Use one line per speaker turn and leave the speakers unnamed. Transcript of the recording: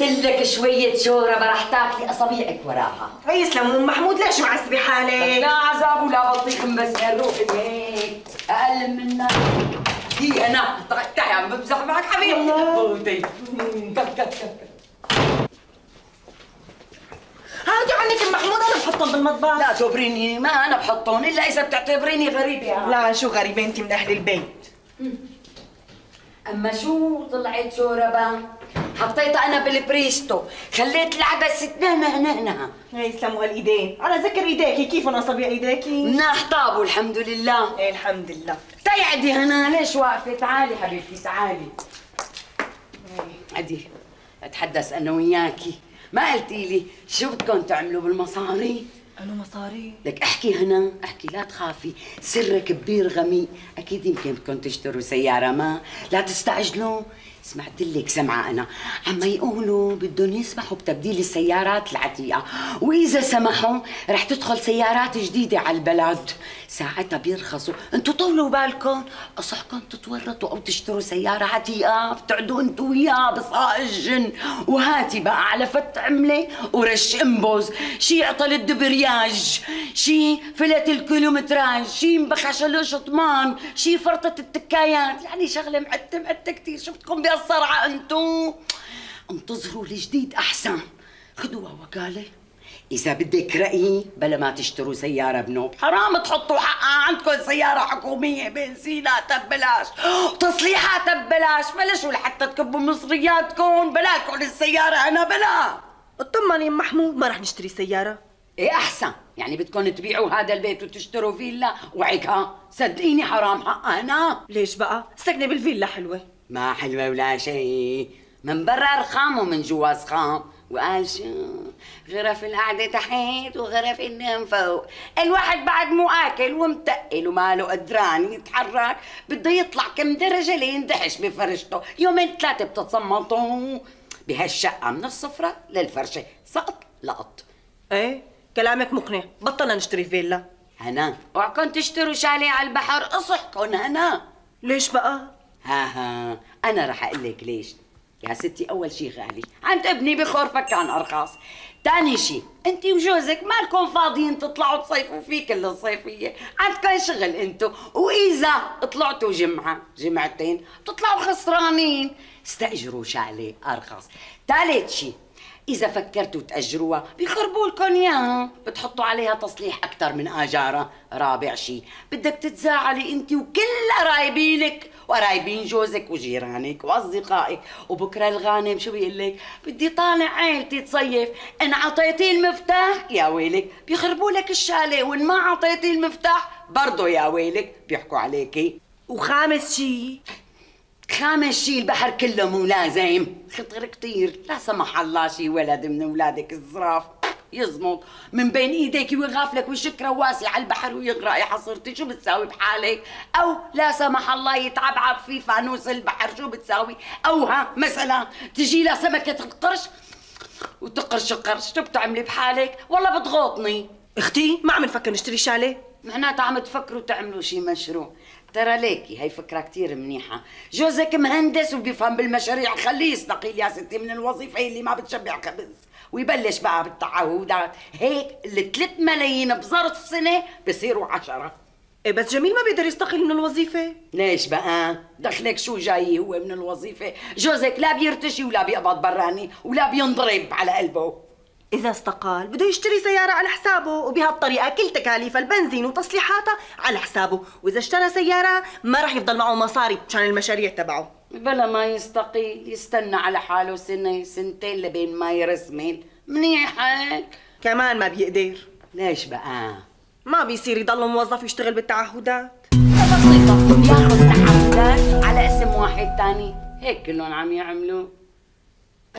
لك شوية شوربة رح تاكلي أصابيعك وراها.
يسلم ام محمود، ليش معذبة حالك؟
لا عذاب ولا بطيخ مبسل، روحي هيك أقل منا. هي أنا تعي عم بمزح معك حبيبتي.
هاتي عنك ام محمود، انا بحطهم بالمطبخ.
لا تخبريني، ما أنا بحطهم إلا إذا بتعتبريني غريبة يعني.
لا شو غريبة، انت من اهل البيت.
أما شو طلعت شوربة؟ حطيتها أنا بالبريستو، خليت العبس تنهنها.
يسلموا هالايدين، على ذكر ايديكي، كيفن اصابع ايديكي؟
مناح طابوا الحمد لله.
ايه الحمد لله.
تيعدي هنا، ليش واقفة؟ تعالي حبيبتي تعالي. عدي اتحدث أنا وياكي، ما قلتي لي شو بدكم تعملوا بالمصاري؟
أنا مصاري؟
لك احكي هنا، احكي لا تخافي، سر كبير غميق، أكيد يمكن بدكم تشتروا سيارة، ما لا تستعجلوا. سمعت لك سمعة أنا عم يقولوا بدهم يسمحوا بتبديل السيارات العتيقة، وإذا سمحوا رح تدخل سيارات جديدة على البلد، ساعتها بيرخصوا. انتوا طولوا بالكم، أصحكم تتورطوا أو تشتروا سيارة عتيقة بتقعدوا انتوا وياه بصاق الجن، وهاتي بقى على فت عملة ورش انبوز، شي عطل الدبرياج، شي فلت الكيلومتراج، شي مبخشل شطمان، شي فرطة التكايات، يعني شغلة معتة كتير. شو بدكم بهالصرعة انتو؟ انتظروا الجديد أحسن، خدوها وكالة. إذا بدك رأيي بلا ما تشتروا سيارة بنوب، حرام تحطوا حقها عندكم سيارة حكومية، بنزيناتها ببلاش، تصليحاتها ببلاش، بلشوا لحتى تكبوا مصرياتكم، بلاكم السيارة أنا بلا.
اطمني ام محمود، ما رح نشتري سيارة.
إيه أحسن، يعني بدكم تبيعوا هذا البيت وتشتروا فيلا وعكها، صدقيني حرام حقها أنا.
ليش بقى؟ سكنة بالفيلا حلوة.
ما حلوة ولا شيء، من برا رخام ومن جوا سخام، وقال شو غرف القعدة تحت وغرف النوم فوق، الواحد بعد مو آكل ومتقل وماله قدران يتحرك، بده يطلع كم درجة ليندحش بفرشته، يومين ثلاثة بتتصمتوا بهالشقة من الصفرة للفرشة، سقط لقط.
ايه كلامك مقنع، بطلنا نشتري فيلا.
هنا اوعكم تشتروا شاليه على البحر، اصحكم هنا.
ليش بقى؟
ها أنا رح أقول لك ليش. يا ستي أول شي غالي، عند ابني بخورفك كان أرخص، تاني شي أنتي وجوزك مالكم فاضيين تطلعوا تصيفوا فيه كل الصيفية، عندكم شغل أنتو، وإذا طلعتوا جمعة جمعتين بتطلعوا خسرانين، استأجروا شاليه أرخص. تالت شي إذا فكرتوا تأجروها بيخربوا لكم إياها، بتحطوا عليها تصليح أكثر من آجارها. رابع شي بدك تتزاعلي أنت وكل قرايبينك وقرايبين جوزك وجيرانك وأصدقائك، وبكرة الغانم شو بيقول لك؟ بدي طالع عيلتي تصيف، إن عطيتي المفتاح يا ويلك بيخربوا لك الشاليه، وإن ما عطيتي المفتاح برضه يا ويلك بيحكوا عليكي.
وخامس شي
البحر كله مو لازم، خطر كتير، لا سمح الله شي ولد من اولادك الزراف يزمط من بين ايديك ويغافلك وشكره واسع على البحر ويغرق، يا حصرتي شو بتساوي بحالك؟ او لا سمح الله يتعبعب في فانوس البحر، شو بتساوي؟ او مثلا تجي لها سمكه القرش وتقرش القرش، شو بتعملي بحالك؟ والله بتغوطني.
اختي ما عم نفكر نشتري شاليه،
معناتها عم تفكروا تعملوا شي مشروع. ترى ليكي هي فكرة كتير منيحة، جوزك مهندس وبيفهم بالمشاريع، خليه يستقيل يا ستي من الوظيفة اللي ما بتشبع خبز ويبلش بقى بالتعهدات، هيك ال3 ملايين بظرف سنة بصيروا 10.
إيه بس جميل ما بيقدر يستقيل من الوظيفة.
ليش بقى؟ دخلك شو جاي هو من الوظيفة؟ جوزك لا بيرتشي ولا بيقبض براني ولا بينضرب على قلبه.
إذا استقال بده يشتري سيارة على حسابه، وبهالطريقة كل تكاليف البنزين وتصليحاتها على حسابه، وإذا اشترى سيارة ما رح يفضل معه مصاري مشان المشاريع تبعه.
بلا ما يستقيل يستنى على حاله سنة سنتين لبين ما يرسمل، منيح هيك.
كمان ما بيقدر.
ليش بقى؟
ما بيصير يضل موظف يشتغل بالتعهدات.
بسيطة، ياخذ تعهدات على اسم واحد تاني، هيك كلهم عم يعملوا.